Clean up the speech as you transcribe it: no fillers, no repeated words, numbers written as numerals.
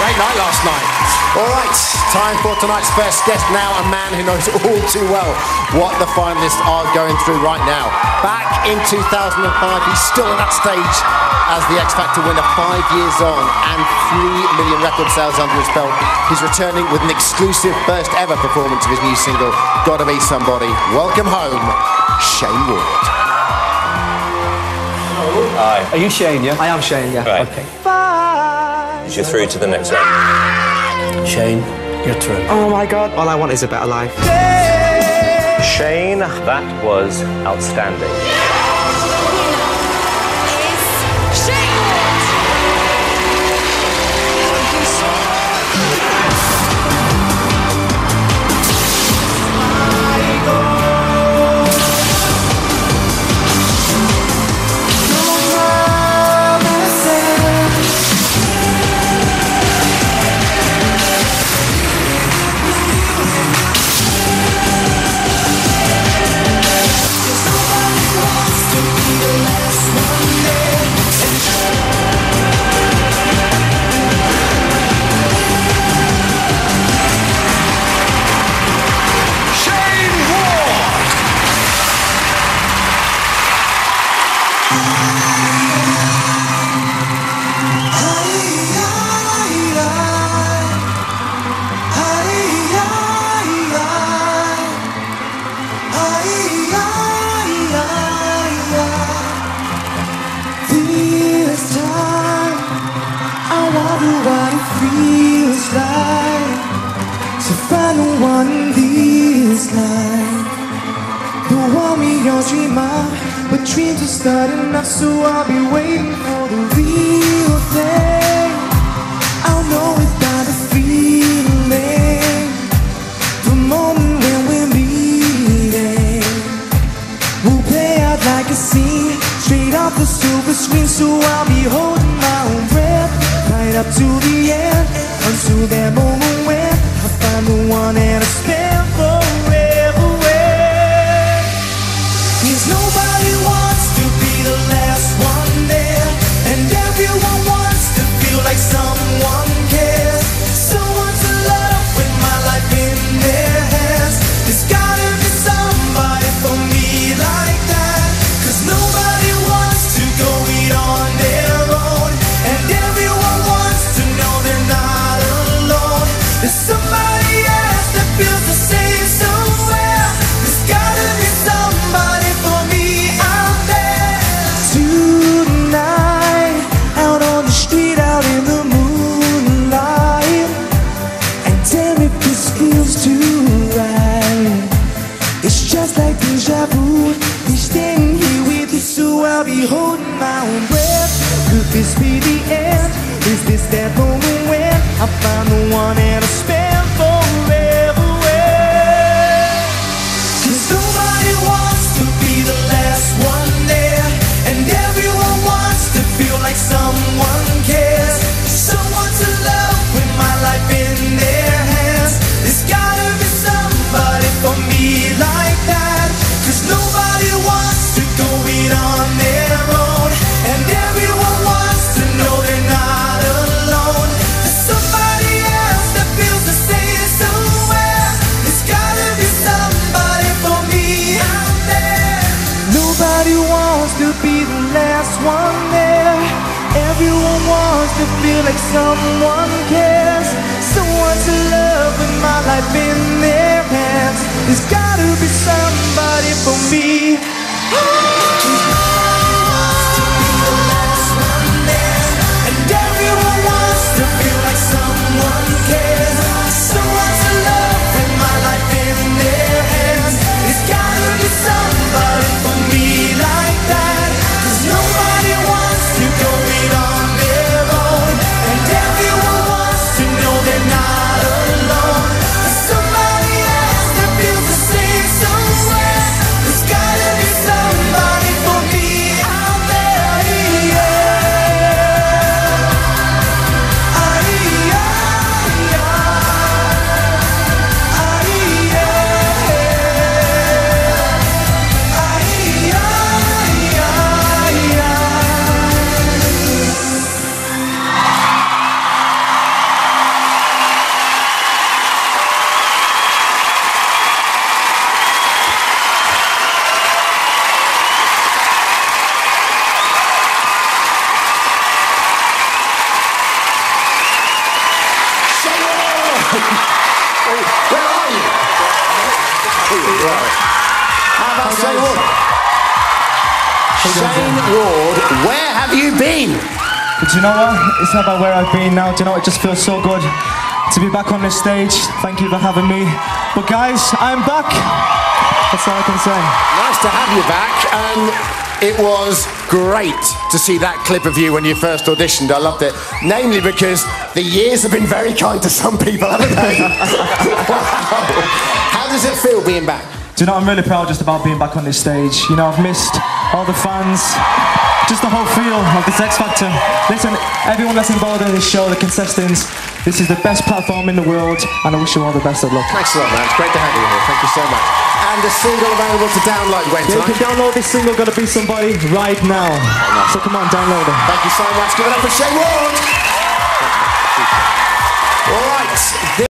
Great night last night. All right, time for tonight's first guest now, a man who knows all too well what the finalists are going through right now. Back in 2005, he's still on that stage as the X Factor winner 5 years on and 3 million record sales under his belt. He's returning with an exclusive first ever performance of his new single, Gotta Be Somebody. Welcome home, Shayne Ward. Hi. Are you Shayne, yeah? I am Shayne, yeah. Right. Okay. You're through to the next one. Shayne, you're through. Oh my God. All I want is a better life. Shayne, that was outstanding. What it feels like to find the one this life, the one we all dream of, but dreams are starting up, so I'll be waiting for the real thing. I'll know without a feeling, the moment when we're meeting will play out like a scene, straight off the silver screen, so I'll be holding my own breath right up to the end, until that moment when I find the one and I spend forever with. 'Cause nobody wants to be the last one there, and everyone wants to feel like someone cares, someone to love with my life in their hands. There's gotta be somebody for me like that, 'cause nobody wants to go it on their own, and everyone wants to know they're not alone. There's somebody else that feels the same somewhere. There's gotta be somebody for me out there. Tonight, out on the street, out in the moonlight, and damn if this feels too right. It's just like deja vu, be staying here with you, so I'll be holding my own breath. Could this be the end? Is this that moment when I find the one and I spend forever with? 'Cause nobody wants to be the last one there, and everyone wants to feel like someone cares, someone to love with my life in their hands. There's gotta be somebody for me like that, 'cause nobody wants to go it on their own, and everyone wants to know they're not alone. There's somebody else that feels the same somewhere. There's gotta be somebody for me out there. Nobody wants to be the last one there, everyone wants to feel like someone cares, someone to love with my life in their hands. There's gotta be somebody for me. Someone cares, someone to love with my life in their hands. There's gotta be somebody for me like that, 'cause nobody wants to go it on their own, and everyone wants to know they're not alone. There's somebody else that feels the same somewhere. There's gotta be somebody Where are you? How about Shayne Ward? Shayne Ward, where have you been? But do you know what? It's not about where I've been now. Do you know what? It just feels so good to be back on this stage. Thank you for having me. But guys, I'm back. That's all I can say. Nice to have you back. It was great to see that clip of you when you first auditioned. I loved it. Namely because the years have been very kind to some people, haven't they? Wow. How does it feel being back? Do you know, I'm really proud just about being back on this stage. You know, I've missed all the fans, just the whole feel of this X Factor. Listen, everyone that's involved in this show, the contestants, this is the best platform in the world, and I wish you all the best of luck. Thanks a lot, man. It's great to have you here. Thank you so much. And the single available to download when You tonight? can download this single, Gotta Be Somebody, right now. So come on, download it. Thank you so much. Give it up for Shayne Ward. All right.